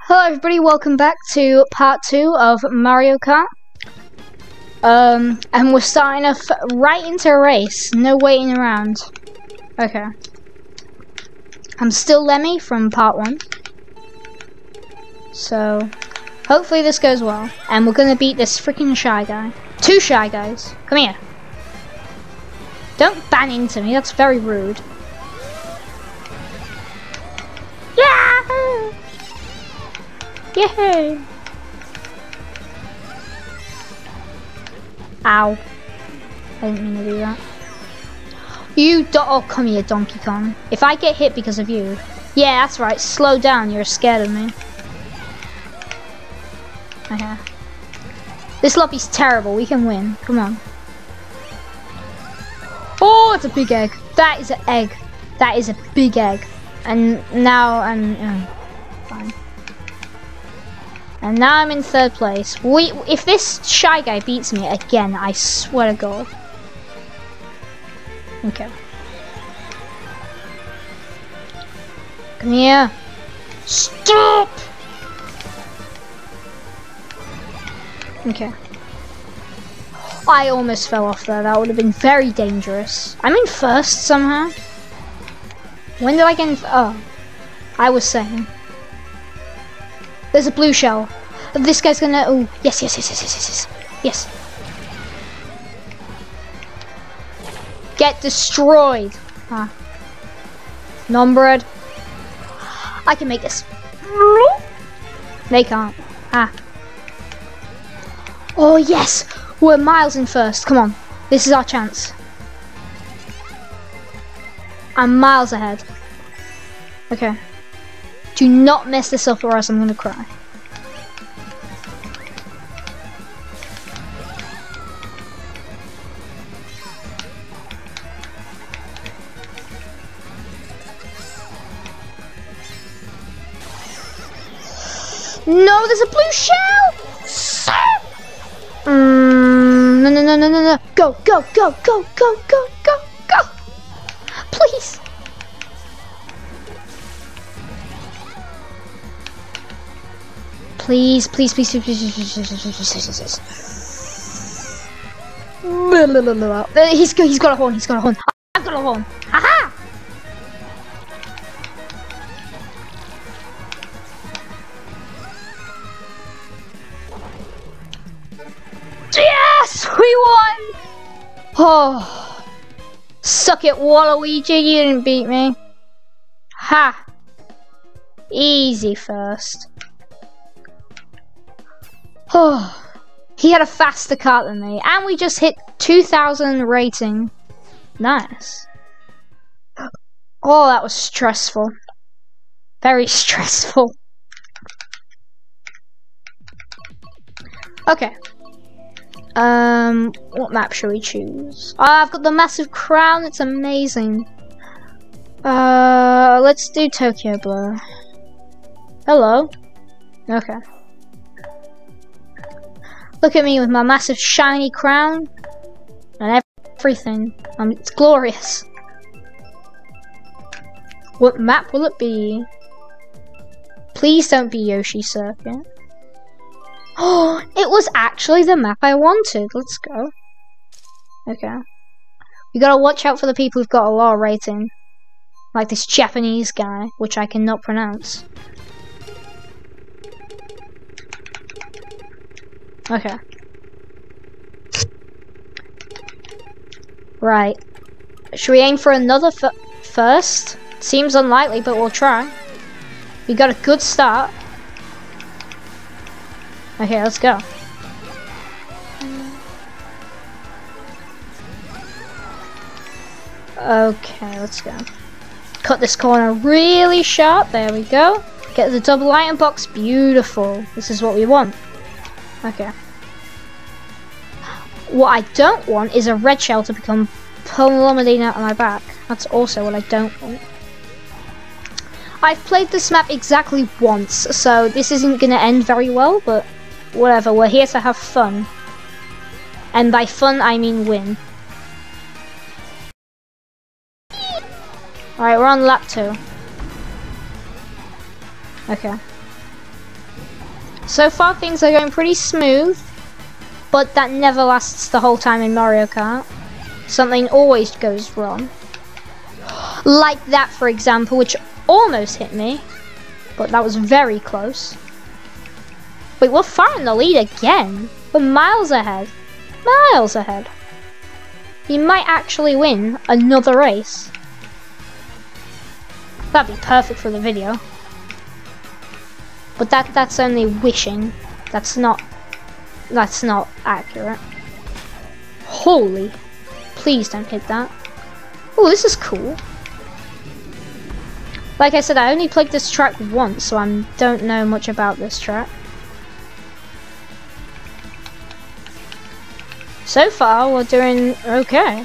Hello everybody, welcome back to part 2 of Mario Kart. And we're starting off right into a race, no waiting around. Okay. I'm still Lemmy from part 1. So, hopefully this goes well. And we're gonna beat this freaking Shy Guy. 2 Shy Guys. Come here. Don't bang into me, that's very rude. Yeah! Yay! Ow. I didn't mean to do that. Oh, come here, Donkey Kong. If I get hit because of you. Yeah, that's right. Slow down. You're scared of me. Okay. This lobby's terrible. We can win. Come on. Oh, it's a big egg. That is an egg. That is a big egg. And now I'm... fine. And now I'm in 3rd place. If this Shy Guy beats me again, I swear to God. Okay. Come here. Stop! Okay. I almost fell off there. That would have been very dangerous. I'm in 1st somehow. When did I get in? Oh. I was saying. There's a blue shell. This guy's gonna... Oh, yes. Yes. Get destroyed. Ah. Numbred. I can make this. They can't. Ah. Oh, yes. We're miles in 1st. Come on. This is our chance. I'm miles ahead. Okay. Do not mess this up or else I'm gonna cry. No, there's a blue shell! No. Go. Please. Please. He's got a horn. I've got a horn. Aha! Yes, we won. Oh, suck it, Waluigi. You didn't beat me. Ha! Easy 1st. Oh, he had a faster kart than me, and we just hit 2,000 rating. Nice. Oh, that was stressful. Very stressful. Okay. What map should we choose? Oh, I've got the massive crown. It's amazing. Let's do Tokyo Blur. Hello. Okay. Look at me with my massive shiny crown and everything. It's glorious. What map will it be? Please don't be Yoshi Circuit. Oh, it was actually the map I wanted. Let's go. Okay. You gotta watch out for the people who've got a low rating. Like this Japanese guy, which I cannot pronounce. Okay. Right. Should we aim for another 1st? Seems unlikely, but we'll try. We got a good start. Okay, let's go. Okay, let's go. Cut this corner really sharp. There we go. Get the double iron box. Beautiful. This is what we want. Okay. What I don't want is a red shell to become plummeting out of my back. That's also what I don't want. I've played this map exactly once, so this isn't going to end very well, but whatever. We're here to have fun. And by fun, I mean win. Alright, we're on lap 2. Okay. So far things are going pretty smooth, but that never lasts the whole time in Mario Kart. Something always goes wrong. Like that, for example, which almost hit me, but that was very close. Wait, we're far in the lead again. We're miles ahead. Miles ahead. He might actually win another race. That'd be perfect for the video. But that's only wishing. That's not accurate. Holy. Please don't hit that. Oh, this is cool. Like I said, I only played this track once, so I don't know much about this track. So far, we're doing okay.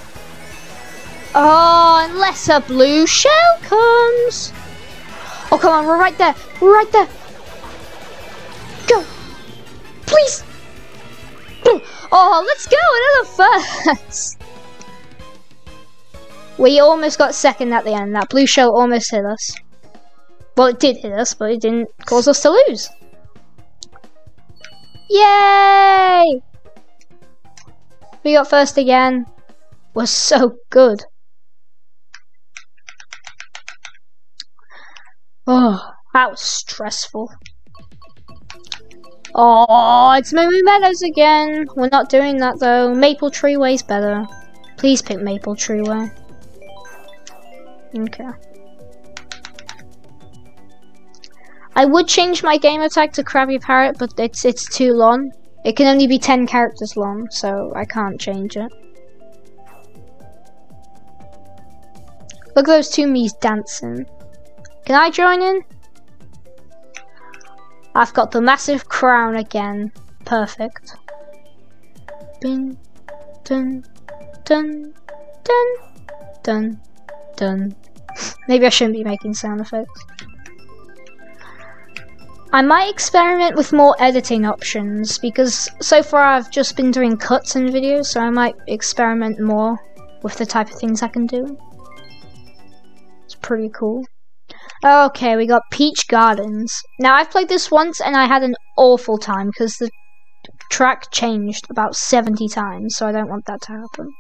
Oh, unless a blue shell comes. Oh, come on, we're right there. We're right there. Go. Please. Oh, let's go, another first. We almost got second at the end. That blue shell almost hit us. Well, it did hit us, but it didn't cause us to lose. Yay! We got first again. We're so good. Oh, that was stressful. Oh, it's Moo Meadows again. We're not doing that though. Maple Tree Way's better. Please pick Maple Tree Way. Okay. I would change my game attack to Krabby Parrot, but it's too long. It can only be 10 characters long, so I can't change it. Look at those two Miis dancing. Can I join in? I've got the massive crown again. Perfect. Dun, dun, dun, dun, dun, dun. Maybe I shouldn't be making sound effects. I might experiment with more editing options because so far I've just been doing cuts in videos, so I might experiment more with the type of things I can do. It's pretty cool. Okay, we got Peach Gardens. Now I've played this once and I had an awful time because the track changed about 70 times, so I don't want that to happen.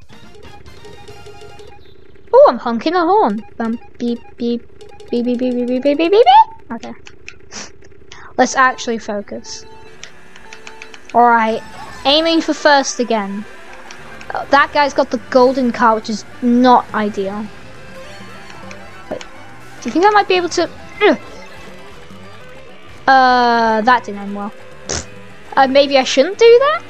Oh, I'm honking a horn. Beep, beep, beep, beep, beep, beep, beep, beep, beep, beep. Okay. Let's actually focus. Alright, aiming for first again. That guy's got the golden car, which is not ideal. Wait, do you think I might be able to... that didn't end well. Maybe I shouldn't do that?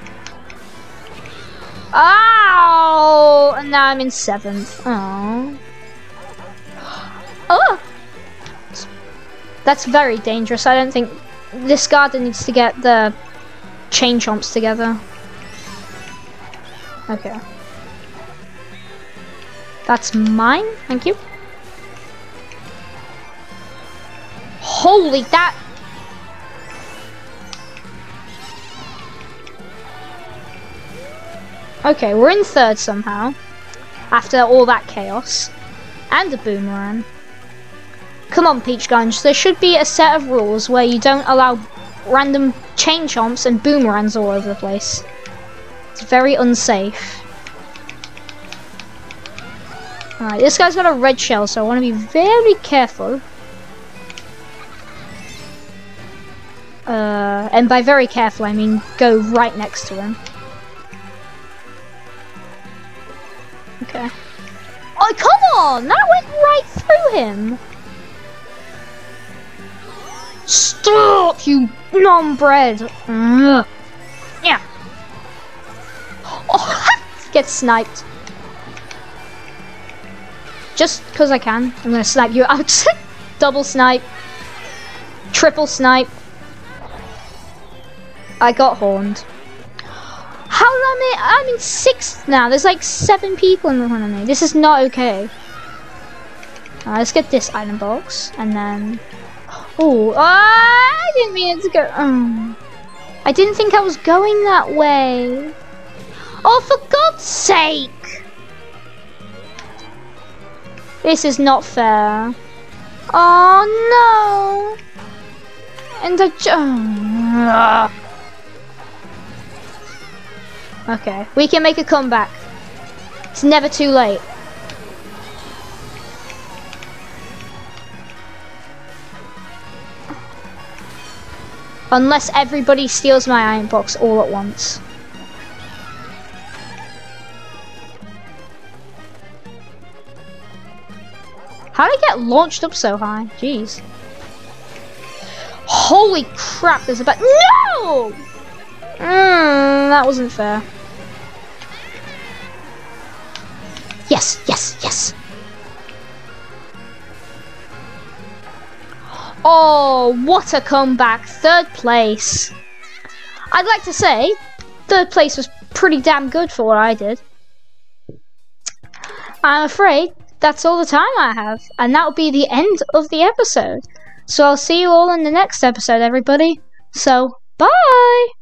Ow! And now I'm in 7th. Oh. Oh! That's very dangerous. I don't think this garden needs to get the chain chomps together. Okay. That's mine. Thank you. Holy that! Okay, we're in 3rd somehow. After all that chaos. And a boomerang. Come on, Peach Gardens. There should be a set of rules where you don't allow random chain chomps and boomerangs all over the place. It's very unsafe. Alright, this guy's got a red shell, so I want to be very careful. And by very careful, I mean go right next to him. Okay. Oh, come on! That went right through him! Stop, you non-bred! Yeah. Oh, get sniped. Just because I can, I'm gonna snipe you out. Double snipe. Triple snipe. I got horned. How did I'm in 6th now. There's like 7 people in front of me. This is not okay. Let's get this item box and then. Oh, I didn't mean it to go. I didn't think I was going that way. Oh, for God's sake! This is not fair. Oh no! And okay, we can make a comeback. It's never too late. Unless everybody steals my iron box all at once. How did I get launched up so high? Jeez. Holy crap, there's a bat. No! That wasn't fair. Yes, yes, yes. Oh, what a comeback. 3rd place. I'd like to say 3rd place was pretty damn good for what I did. I'm afraid that's all the time I have, and that'll be the end of the episode. So I'll see you all in the next episode, everybody. So, bye!